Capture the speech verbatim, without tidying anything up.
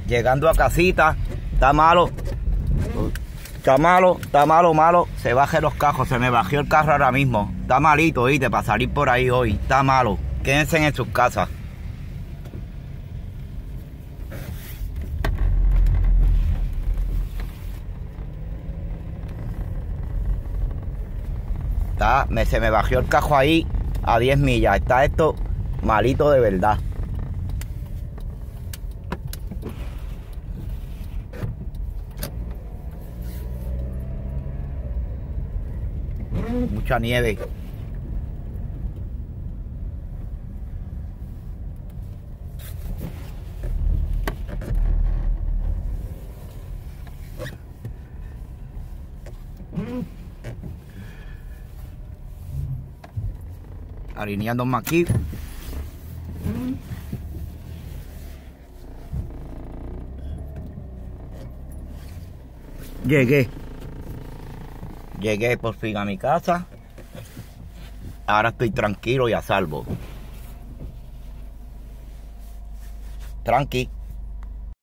Llegando a casita, está malo. Está malo, está malo, malo. Se bajen los cajos, se me bajó el carro ahora mismo. Está malito, ¿viste? Para salir por ahí hoy. Está malo. Quédense en sus casas. Está, me, se me bajó el cajo ahí a diez millas. Está esto malito de verdad. Mucha nieve. Alineándome aquí. Llegué. Llegué por fin a mi casa. Ahora estoy tranquilo y a salvo. Tranqui.